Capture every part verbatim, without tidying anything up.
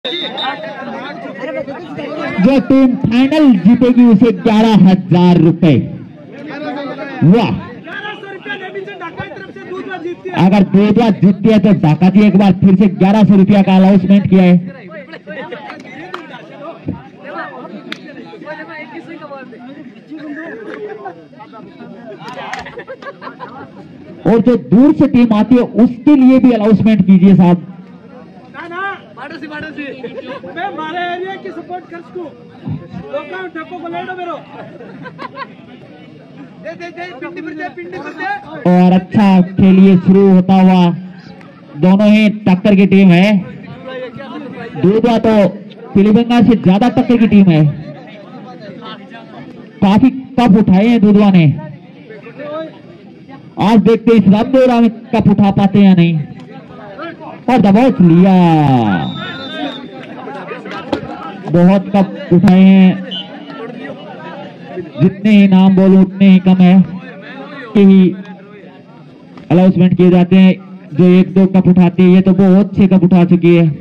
जो team final जीतेगी उसे ग्यारह हजार रुपए। वाह, अगर दूधवा जीतती है तो ढाका जी एक बार फिर से ग्यारह सौ रुपया का अनाउंसमेंट किया है। और जो दूर से टीम आती है उसके लिए भी अनाउंसमेंट कीजिए साहब। हमारे एरिया की सपोर्ट कर को को ले लो मेरो दे दे दे पिंडी पर दे पिंडी पर दे। और अच्छा खेलिए शुरू होता हुआ, दोनों ही टक्कर की टीम है। दूधवा तो पीलीभंगा से ज्यादा टक्कर की टीम है, काफी कप उठाए हैं दूधवा ने। आज देखते इस रामदेवरा में कप उठा पाते हैं या नहीं। और दबाव लिया, बहुत कप उठाए हैं, जितने ही नाम बोलूं उतने ही कम है कि ही अनाउंसमेंट किए जाते हैं। जो एक दो कप उठाते हैं, ये तो बहुत छह कप उठा चुकी है।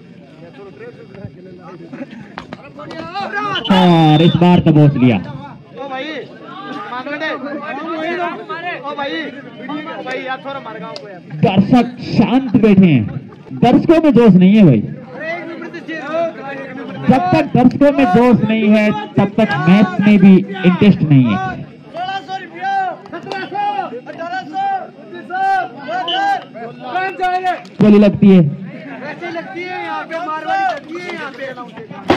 और इस बार तो बहुत लिया। दर्शक शांत बैठे हैं, दर्शकों में जोश नहीं है भाई। जब तक दर्शकों में जोश नहीं है तब तक मैच में भी इंटरेस्ट नहीं है। गोली लगती है, लगती है यहाँ पे, मारवाड़ी लगती है यहाँ पे।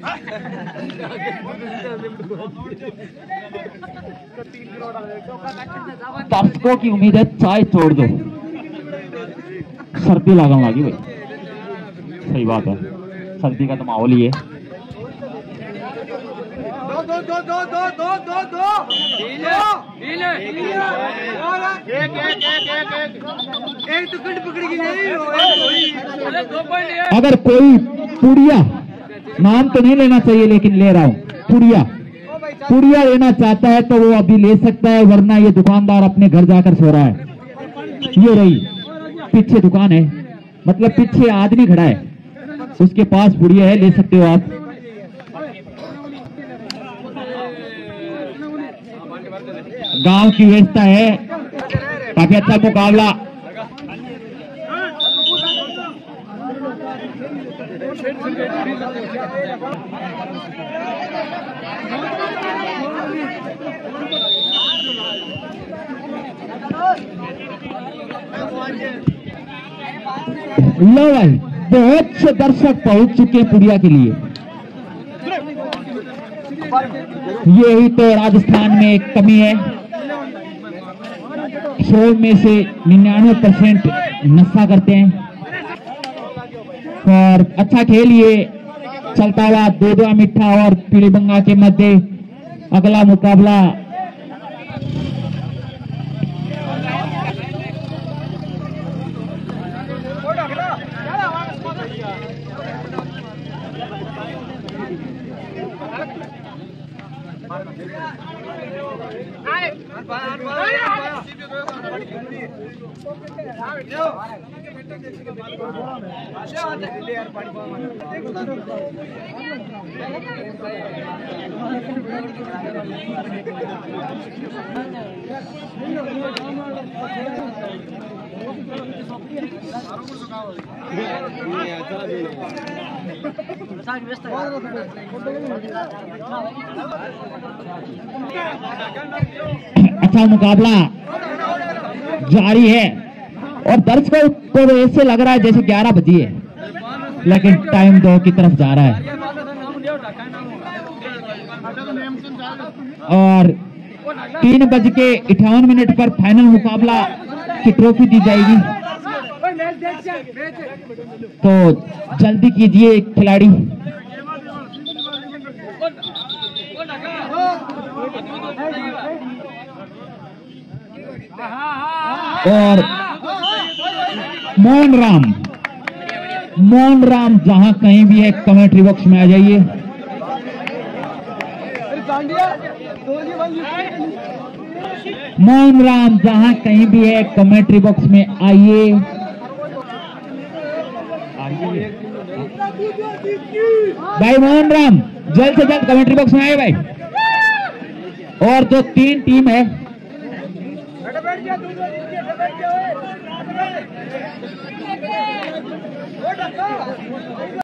दर्शकों की उम्मीद है चाय छोड़ दो, सर्दी लगने लगी भाई। सही बात है, सर्दी का तो माहौल ही है। दो दो दो दो दो दो दो दो एक एक एक एक एक तो कंड पकड़ी नहीं। अगर कोई पुड़िया, नाम तो नहीं लेना चाहिए लेकिन ले रहा हूँ, पुड़िया पुड़िया लेना चाहता है तो वो अभी ले सकता है, वरना ये दुकानदार अपने घर जाकर सो रहा है। ये रही पीछे दुकान है, मतलब पीछे आदमी खड़ा है, उसके पास पुड़िया है, ले सकते हो आप। गांव की व्यवस्था है, काफी अच्छा मुकाबला। लो भाई, बहुत से दर्शक पहुंच चुके हैं पुड़िया के लिए। यही तो राजस्थान में एक कमी है, सौ में से निन्यानवे परसेंट नशा करते हैं। और अच्छा खेल ये चलता हुआ दूधवा मिठा और पीलीभंगा के मध्य अगला मुकाबला। अच्छा मुकाबला जारी है और दर्शकों को तो ऐसे लग रहा है जैसे ग्यारह बजे है, लेकिन टाइम दो की तरफ जा रहा है। और तीन बज के इक्यावन मिनट पर फाइनल मुकाबला की ट्रॉफी दी जाएगी, तो जल्दी कीजिए खिलाड़ी। और मोहन राम मोहन राम जहां कहीं भी है कमेंट्री बॉक्स में आ जाइए। मोहन राम जहां कहीं भी है कमेंट्री बॉक्स में आइए आइए। भाई मोहन राम जल्द से जल्द कमेंट्री बॉक्स में आए भाई। और जो तीन टीम है